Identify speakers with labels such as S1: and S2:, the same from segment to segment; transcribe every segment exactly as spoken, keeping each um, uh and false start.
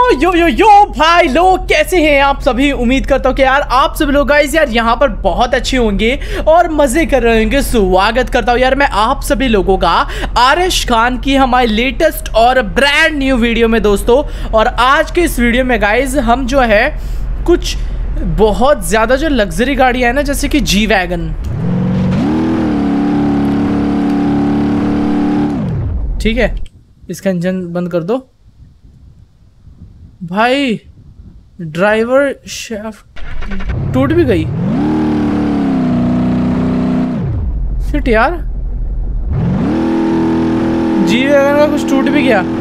S1: यो यो यो भाई लोग कैसे हैं आप सभी। उम्मीद करता हूँ कि यार आप सभी लोग गाइस यार यहाँ पर बहुत अच्छे होंगे और मजे कर रहे होंगे। स्वागत करता हूँ यार मैं आप सभी लोगों का आरिश खान की हमारे लेटेस्ट और ब्रांड न्यू वीडियो में दोस्तों। और आज के इस वीडियो में गाइस हम जो है कुछ बहुत ज्यादा जो लग्जरी गाड़ियाँ है ना, जैसे कि जी वैगन, ठीक है, इसका इंजन बंद कर दो भाई। ड्राइवर शाफ्ट टूट भी गई। शिट यार, जी वैगन का कुछ टूट भी गया।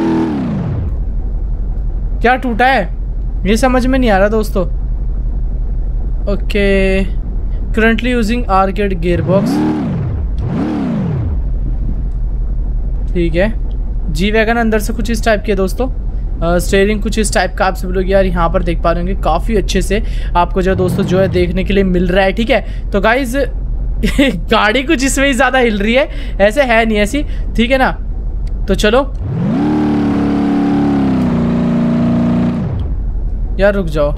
S1: क्या टूटा है ये समझ में नहीं आ रहा दोस्तों। Okay, currently using arcade gear box, ठीक है। जी वैगन अंदर से कुछ इस टाइप की है दोस्तों। स्टीयरिंग uh, कुछ इस टाइप का आप सब लोग यार यहाँ पर देख पा रहे होंगे। काफ़ी अच्छे से आपको जो दोस्तों जो है देखने के लिए मिल रहा है, ठीक है। तो गाइज गाड़ी कुछ इसमें ही ज़्यादा हिल रही है, ऐसे है नहीं ऐसी, ठीक है ना। तो चलो यार रुक जाओ।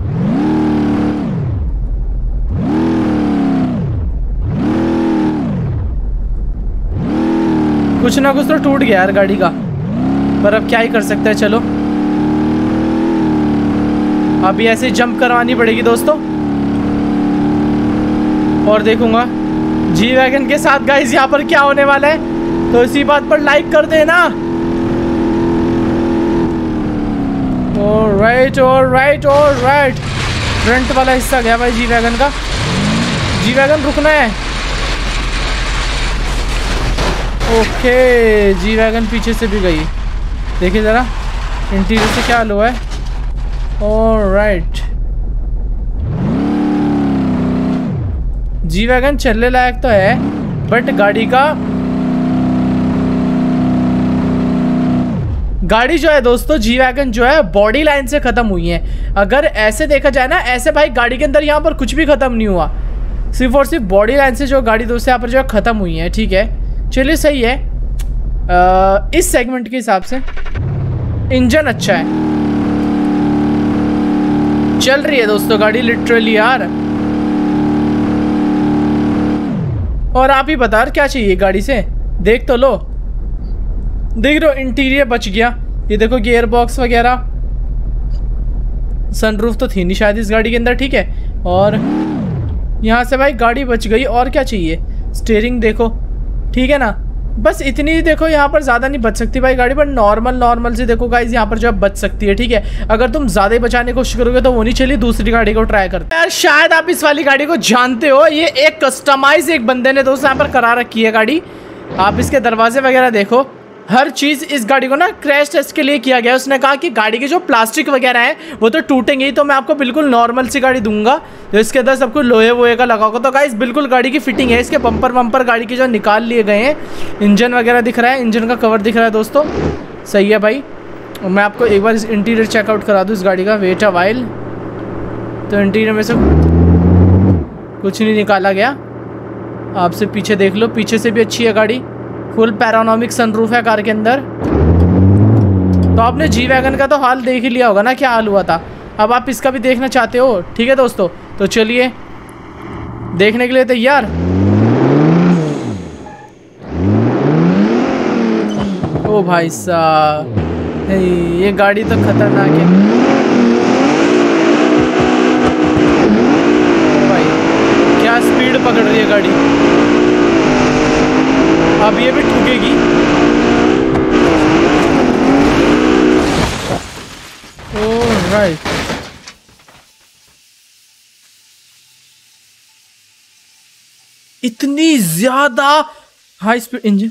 S1: कुछ ना कुछ तो टूट गया यार गाड़ी का, पर अब क्या ही कर सकते हैं। चलो अभी ऐसे जंप करवानी पड़ेगी दोस्तों। और देखूंगा जी वैगन के साथ गाइस यहाँ पर क्या होने वाला है, तो इसी बात पर लाइक कर देना। ऑलराइट ऑलराइट ऑलराइट, फ्रंट वाला हिस्सा गया भाई जी वैगन का। जी वैगन रुकना है। ओके, जी वैगन पीछे से भी गई। देखिए ज़रा इंटीरियर से क्या हुआ है। ऑलराइट, जी वैगन चलने लायक तो है, बट गाड़ी का गाड़ी जो है दोस्तों, जी वैगन जो है बॉडी लाइन से ख़त्म हुई है। अगर ऐसे देखा जाए ना, ऐसे भाई गाड़ी के अंदर यहाँ पर कुछ भी ख़त्म नहीं हुआ, सिर्फ और सिर्फ बॉडी लाइन से जो गाड़ी दोस्तों यहाँ पर जो है ख़त्म हुई है, ठीक है। चलिए सही है। आ, इस सेगमेंट के हिसाब से इंजन अच्छा है, चल रही है दोस्तों गाड़ी लिटरली यार। और आप ही बता क्या चाहिए गाड़ी से, देख तो लो। देख लो इंटीरियर बच गया, ये देखो गियर बॉक्स वगैरह, सनरूफ तो थी नहीं शायद इस गाड़ी के अंदर, ठीक है। और यहाँ से भाई गाड़ी बच गई। और क्या चाहिए, स्टीयरिंग देखो, ठीक है ना। बस इतनी ही देखो, यहाँ पर ज़्यादा नहीं बच सकती भाई गाड़ी, पर नॉर्मल नॉर्मल से देखो गाइस यहाँ पर जो है बच सकती है, ठीक है। अगर तुम ज़्यादा ही बचाने की कोशिश करोगे तो वो नहीं चली, दूसरी गाड़ी को ट्राई करते यार। शायद आप इस वाली गाड़ी को जानते हो, ये एक कस्टमाइज एक बंदे ने दोस्तों यहाँ पर करा रखी है गाड़ी। आप इसके दरवाजे वगैरह देखो, हर चीज़ इस गाड़ी को ना क्रैश टेस्ट के लिए किया गया। उसने कहा कि गाड़ी के जो प्लास्टिक वगैरह है वो तो टूटेंगे ही, तो मैं आपको बिल्कुल नॉर्मल सी गाड़ी दूंगा तो इसके अंदर सब कुछ लोहे वोहे का लगा होगा। तो गाइस बिल्कुल गाड़ी की फिटिंग है। इसके बम्पर वम्पर गाड़ी के जो निकाल लिए गए हैं, इंजन वगैरह दिख रहा है, इंजन का कवर दिख रहा है दोस्तों, सही है भाई। मैं आपको एक बार इस इंटीरियर चेकआउट करा दूँ इस गाड़ी का। वेट अ वाइल, तो इंटीरियर में से कुछ नहीं निकाला गया। आपसे पीछे देख लो, पीछे से भी अच्छी है गाड़ी, फुल पैरानोमिक सनरूफ है कार के अंदर। तो आपने जी वैगन का तो हाल देख ही लिया होगा ना, क्या हाल हुआ था। अब आप इसका भी देखना चाहते हो, ठीक है दोस्तों। तो चलिए देखने के लिए तैयार। ओ भाई साहब, ये गाड़ी तो खतरनाक है भाई, क्या स्पीड पकड़ रही है गाड़ी। अब ये भी ठुकेगी। ऑलराइट, इतनी ज्यादा हाई स्पीड इंजन,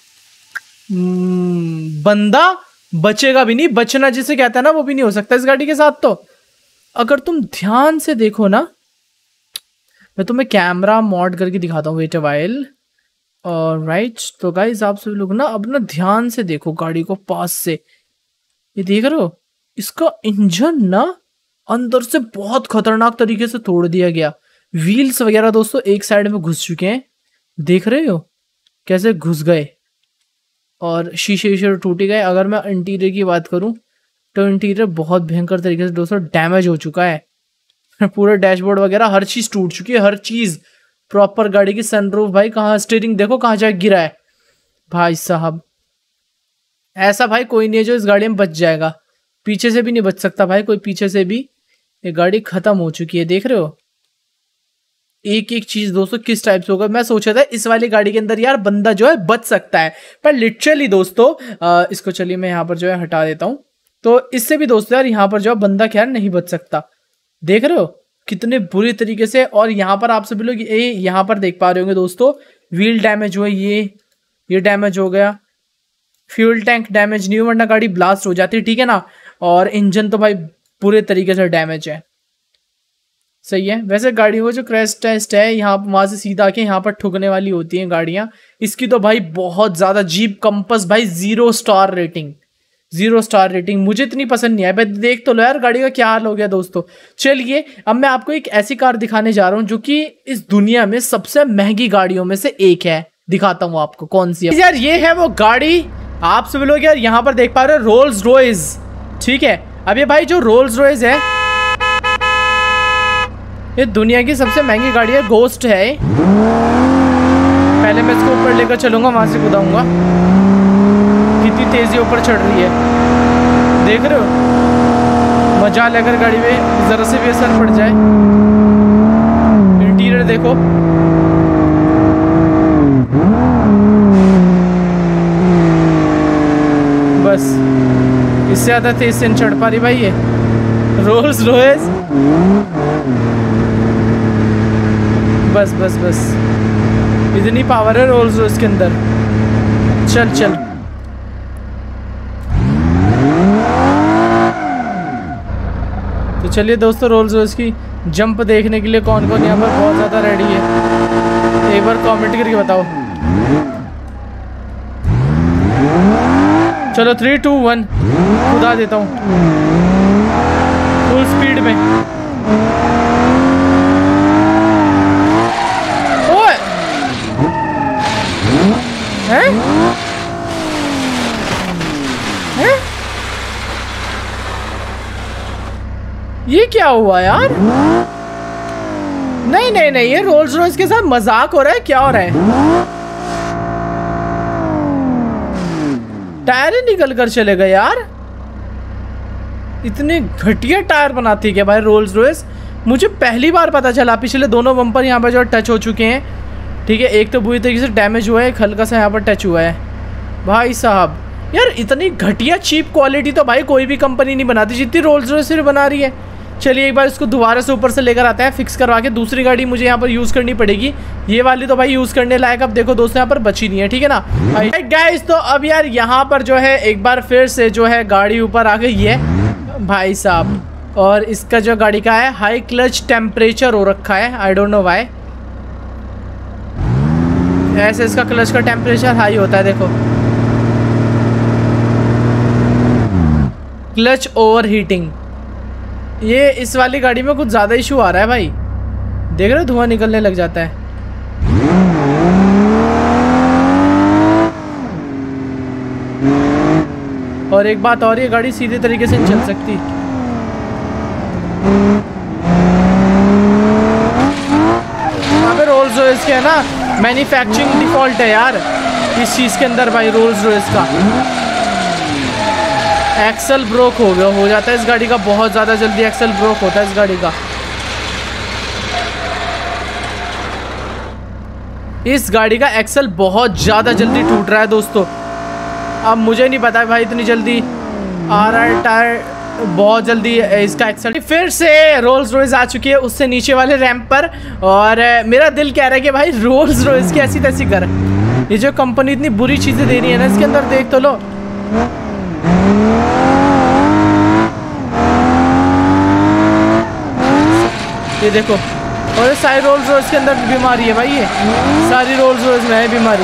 S1: बंदा बचेगा भी नहीं, बचना जिसे कहता है ना वो भी नहीं हो सकता इस गाड़ी के साथ। तो अगर तुम ध्यान से देखो ना, मैं तुम्हें कैमरा मॉड करके दिखाता हूँ। Wait a while. राइट, तो गाइज आप सभी लोग ना अब ना ध्यान से देखो गाड़ी को पास से। ये देख रहे हो, इसका इंजन ना अंदर से बहुत खतरनाक तरीके से तोड़ दिया गया। व्हील्स वगैरह दोस्तों एक साइड में घुस चुके हैं, देख रहे हो कैसे घुस गए, और शीशे शीशे टूट गए। अगर मैं इंटीरियर की बात करूं, तो इंटीरियर बहुत भयंकर तरीके से दोस्तों डैमेज हो चुका है। पूरा डैशबोर्ड वगैरह हर चीज टूट चुकी है, हर चीज प्रॉपर। गाड़ी की सनरूफ भाई कहाँ, स्टीयरिंग देखो कहाँ जाके गिरा है भाई साहब। ऐसा भाई कोई नहीं है जो इस गाड़ी में बच जाएगा, पीछे से भी नहीं बच सकता भाई कोई, पीछे से भी। ये गाड़ी खत्म हो चुकी है, देख रहे हो एक एक चीज दोस्तों किस टाइप से होगा। मैं सोचा था इस वाली गाड़ी के अंदर यार बंदा जो है बच सकता है, पर लिटरली दोस्तों आ, इसको चलिए मैं यहाँ पर जो है हटा देता हूँ। तो इससे भी दोस्तों यार यहाँ पर जो है बंदा क्या नहीं बच सकता, देख रहे हो कितने बुरी तरीके से। और यहाँ पर आप सभी लोग ये यहाँ पर देख पा रहे होंगे दोस्तों, व्हील डैमेज हुआ, ये ये डैमेज हो गया, फ्यूल टैंक डैमेज नहीं हुआ वरना गाड़ी ब्लास्ट हो जाती है, ठीक है ना। और इंजन तो भाई पूरे तरीके से डैमेज है, सही है। वैसे गाड़ियों का जो क्रैश टेस्ट है यहाँ वहां से सीधा आके यहाँ पर ठुकने वाली होती हैं गाड़ियां। इसकी तो भाई बहुत ज्यादा, जीप कंपस भाई zero star rating, zero star rating. मुझे इतनी पसंद नहीं आई भाई, देख तो लो यार गाड़ी का क्या हाल हो गया दोस्तों। चलिए अब मैं आपको एक ऐसी कार दिखाने जा रहा हूँ जो कि इस दुनिया में सबसे महंगी गाड़ियों में से एक है। दिखाता हूँ आपको कौन सी है यार। ये है वो गाड़ी, आप सभी लोग यार यहाँ पर देख पा रहे हो, रोल्स रॉयस, ठीक है। अब ये भाई जो रोल्स रॉयस है ये दुनिया की सबसे महंगी गाड़ी है, गोस्ट है। पहले मैं इसको ऊपर लेकर चलूंगा, वहां से कूदाऊंगा। कितनी तेजी ऊपर चढ़ रही है देख रहे हो, मजा लेकर गाड़ी में जरा से भी असर पड़ जाए। इंटीरियर देखो, बस इससे ज्यादा तेज से चढ़ पा रही भाई ये रोल्स रॉयस। बस बस बस इतनी पावर है रोल्स रॉयस के अंदर। चल चल तो चलिए दोस्तों, रोल्स रॉयस की जंप देखने के लिए कौन कौन यहाँ पर बहुत ज़्यादा रेडी है, एक बार कमेंट करके बताओ। चलो थ्री टू वन कूदा देता हूँ फुल स्पीड में। ओए हैं हैं ये क्या हुआ यार? नहीं नहीं नहीं, ये रोल्स रॉयस के साथ मजाक हो रहा है, क्या हो रहा है? टायर ही निकल कर चले गए यार, इतने घटिया टायर बनाती है क्या भाई रोल्स रॉयस? मुझे पहली बार पता चला। पिछले दोनों बम्पर यहाँ पर जो टच हो चुके हैं, ठीक है। एक तो बुरी तरीके से डैमेज हुआ है, एक हल्का सा यहाँ पर टच हुआ है भाई साहब। यार इतनी घटिया चीप क्वालिटी तो भाई कोई भी कंपनी नहीं बनाती जितनी रोल्स रॉयस बना रही है। चलिए एक बार इसको दोबारा से ऊपर से लेकर आते हैं, फिक्स करवा के। दूसरी गाड़ी मुझे यहाँ पर यूज़ करनी पड़ेगी, ये वाली तो भाई यूज़ करने लायक अब देखो दोस्तों यहाँ पर बची नहीं है, ठीक है ना गाइस। तो अब यार यहाँ पर जो है एक बार फिर से जो है गाड़ी ऊपर आ गई है भाई साहब। और इसका जो गाड़ी का है हाई क्लच टेम्परेचर हो रखा है, आई डोंट नो व्हाई। ऐसे इसका क्लच का टेम्परेचर हाई होता है, देखो क्लच ओवर हीटिंग। ये इस वाली गाड़ी में कुछ ज़्यादा इशू आ रहा है भाई, देख रहे हो धुआं निकलने लग जाता है। और एक बात और, ये गाड़ी सीधे तरीके से नहीं चल सकती। यहाँ पे रोल्स रॉयस के है ना मैन्युफैक्चरिंग डिफॉल्ट है यार इस चीज़ के अंदर भाई। रोल्स रॉयस का एक्सल ब्रोक हो गया हो जाता है इस गाड़ी का, बहुत ज़्यादा जल्दी एक्सल ब्रोक होता है इस गाड़ी का। इस गाड़ी का एक्सल बहुत ज़्यादा जल्दी टूट रहा है दोस्तों। अब मुझे नहीं पता भाई इतनी जल्दी आ रहा है टायर, बहुत जल्दी इसका एक्सल। फिर से रोल्स रॉयस आ चुकी है उससे नीचे वाले रैंप पर, और मेरा दिल कह रहा है कि भाई रोल्स रॉयस की ऐसी तैसी कर। ये जो कंपनी इतनी बुरी चीज़ें दे रही है ना इसके अंदर, देख तो लो। ये देखो, और सारी रोल्स रॉयस के अंदर बीमारी है भाई, ये सारी रोल्स रॉयस में है बीमारी।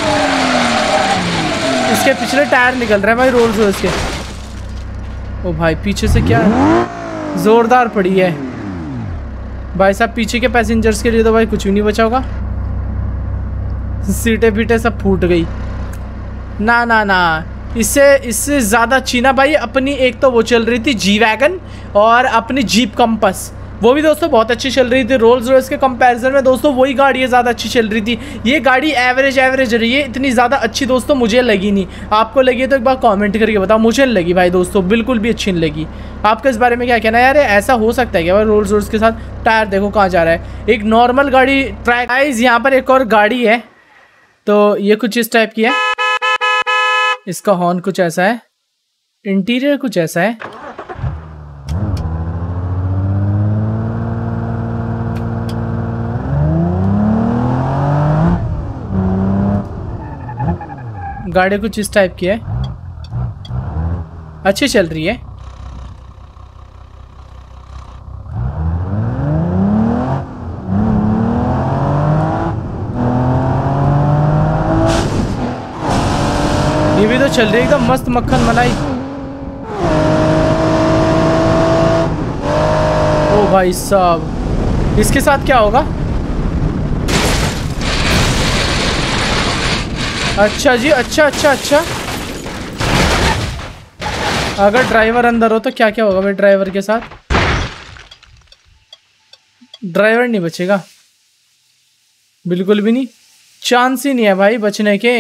S1: इसके पिछले टायर निकल रहे हैं भाई रोल्स रॉयस के। ओ भाई पीछे से क्या जोरदार पड़ी है भाई साहब। पीछे के पैसेंजर्स के लिए तो भाई कुछ भी नहीं बचा होगा, सीटें पीटे सब फूट गई। ना ना ना, इससे इससे ज़्यादा अच्छी ना भाई अपनी एक तो वो चल रही थी जी वैगन और अपनी जीप कंपस, वो भी दोस्तों बहुत अच्छी चल रही थी। रोल्स रॉयस के कंपैरिजन में दोस्तों वही गाड़ी ज़्यादा अच्छी चल रही थी। ये गाड़ी एवरेज एवरेज रही है, इतनी ज़्यादा अच्छी दोस्तों मुझे लगी नहीं। आपको लगी है तो एक बार कमेंट करके बताओ। मुझे नहीं लगी भाई दोस्तों, बिल्कुल भी अच्छी नहीं लगी। आपका इस बारे में क्या कहना है यार, ऐसा हो सकता है क्या भाई रोल्स रॉयस के साथ? टायर देखो कहाँ जा रहा है। एक नॉर्मल गाड़ी ट्रैक गाइस, यहाँ पर एक और गाड़ी है, तो ये कुछ इस टाइप की है। इसका हॉर्न कुछ ऐसा है, इंटीरियर कुछ ऐसा है। गाड़ी कुछ इस टाइप की है, अच्छी चल रही है। ये भी तो चल रही है एकदम मस्त मक्खन मलाई। ओ भाई साहब, इसके साथ क्या होगा? अच्छा जी, अच्छा अच्छा अच्छा। अगर ड्राइवर अंदर हो तो क्या क्या होगा भाई ड्राइवर के साथ? ड्राइवर नहीं बचेगा, बिल्कुल भी नहीं, चांस ही नहीं है भाई बचने के।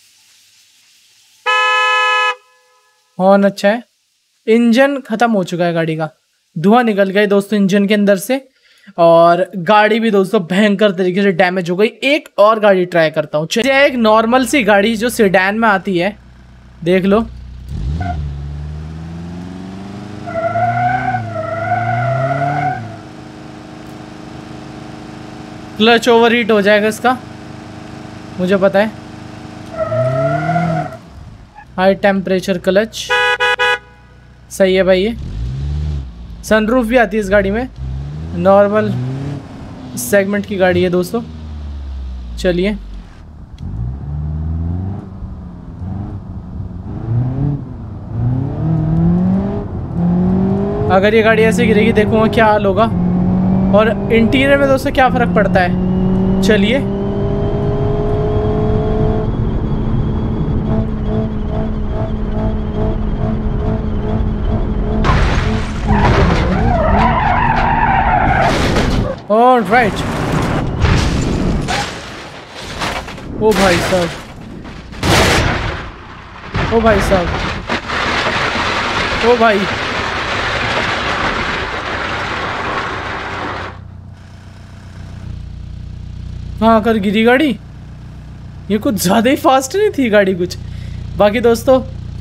S1: हॉर्न अच्छा है। इंजन खत्म हो चुका है गाड़ी का, धुआं निकल गया दोस्तों इंजन के अंदर से, और गाड़ी भी दोस्तों भयंकर तरीके से डैमेज हो गई। एक और गाड़ी ट्राई करता हूँ। चलिए, एक नॉर्मल सी गाड़ी जो सेडान में आती है, देख लो। क्लच ओवर हीट हो जाएगा इसका, मुझे पता है। हाई टेम्परेचर क्लच, सही है भाई। ये सनरूफ भी आती है इस गाड़ी में, नॉर्मल सेगमेंट की गाड़ी है दोस्तों। चलिए, अगर ये गाड़ी ऐसे गिरेगी देखूंगा क्या हाल होगा, और इंटीरियर में दोस्तों क्या फ़र्क पड़ता है। चलिए, ऑल राइट। ओ भाई साहब, ओ भाई साहब, ओ भाई, कहाँ आकर गिरी गाड़ी? ये कुछ ज़्यादा ही फास्ट नहीं थी गाड़ी कुछ। बाकी दोस्तों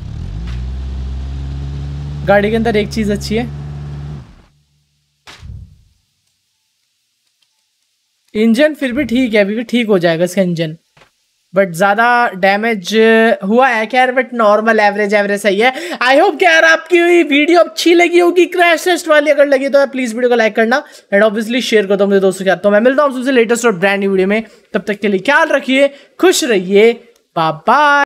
S1: गाड़ी के अंदर एक चीज़ अच्छी है, इंजन फिर भी ठीक है, अभी भी ठीक हो जाएगा इसका इंजन, बट ज़्यादा डैमेज हुआ है क्या यार? बट नॉर्मल एवरेज एवरेज सही है। आई होप कि यार आपकी वीडियो अच्छी लगी होगी क्रैश टेस्ट वाली। अगर लगी तो प्लीज़ वीडियो को लाइक करना एंड ऑब्वियसली शेयर कर दो मेरे दोस्तों के साथ। तो मैं मिलता हूँ आपसे लेटेस्ट और ब्रांड न्यू वीडियो में, तब तक के लिए ख्याल रखिए, खुश रहिए, बाय बाय।